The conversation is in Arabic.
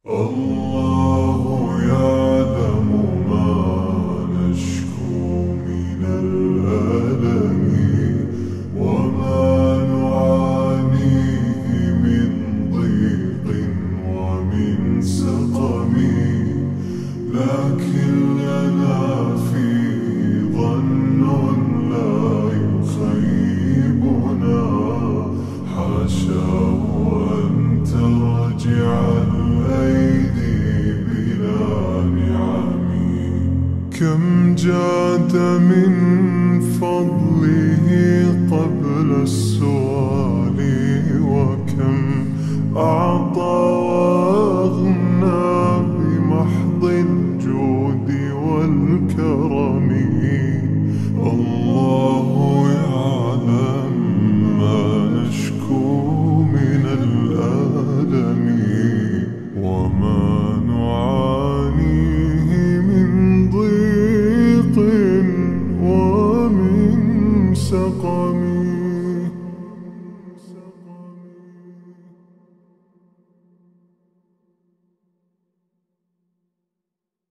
الله يعلم ما نشكو من الألم وما نعانيه من ضيق ومن سقم، لكن لنا فيه ظن لا يخيبنا، حاشاه أن ترجع الأيدي بلا نعم. كم جاد من فضله قبل السؤال، وكم أعطى وأغنى بمحض الجود والكرم. الله يعلم ما نشكو من الألم وما نعانيه من ضيق ومن سقم.